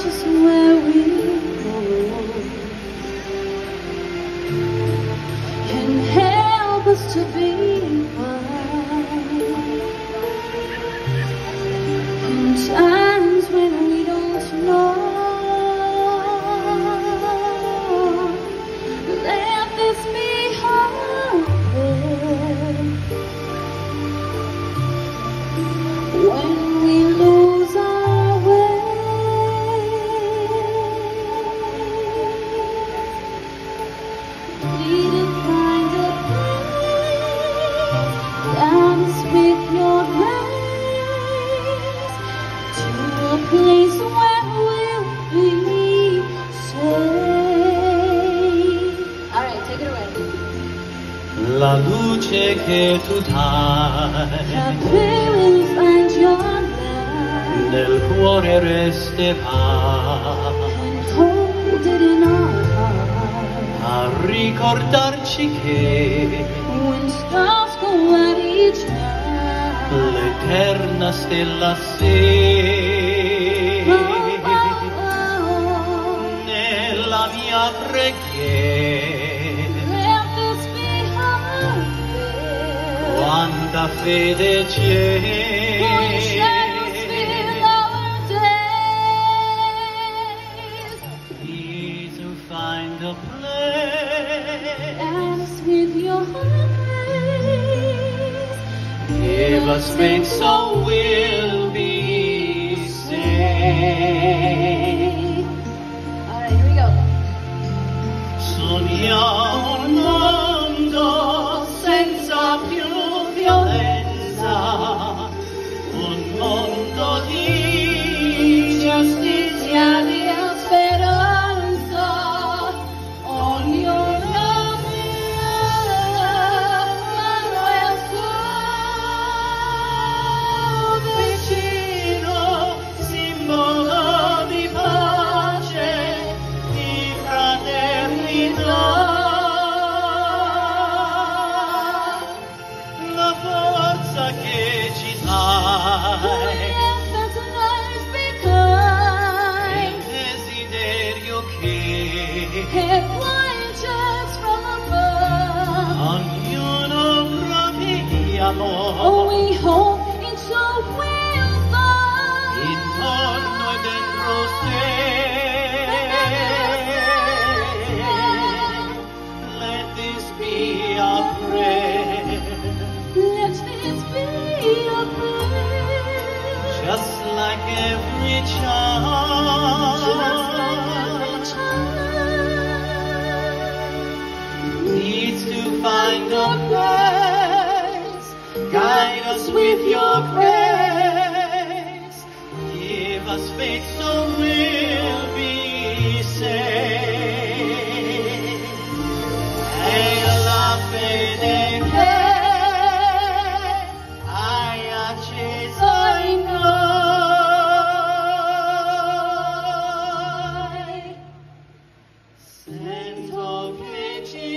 just where we go can help us to be one. In times when we don't know, let this be hope. When we lose our way, we need to find a place, guide us with your grace, to a place where we'll be safe. Alright, take it away. La luce che tu dai Happy we'll find your light nel cuore resterà and hold it in our heart. a ricordarci che When stars go out each night, l'eterna stella sei nella mia preghiera. let this be our prayer. Quanta fede When c'è shadows fill our days, need to find a place. guide us with your grace. Give us faith so we'll be saved. Alright, here we go. Sogniamo un mondo senza più violenza, un mondo di giustizia, di Speranza, ognuno Manuel su vicino, simbolo di pace, di fraternità. La forza che ci dai, that's a nice big kind. il desiderio che It flies just from above. ognuno proviamo Oh, we hope it's so will find. intorno e dentro sé. Let this be our prayer, Let this be a prayer. just like every Just child like every child needs to find a place. Guide us with your grace. Give us faith so we'll be saved. È la fede che hai acceso in noi. Sento che ci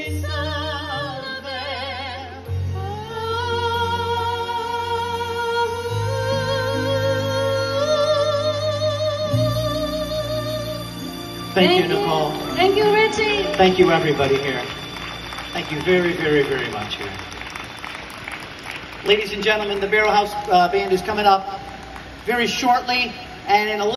Thank you, Nicole. Thank you, Richie. Thank you, everybody here. Thank you very, very, very much here. Ladies and gentlemen, the Barrel House Band is coming up very shortly, and in a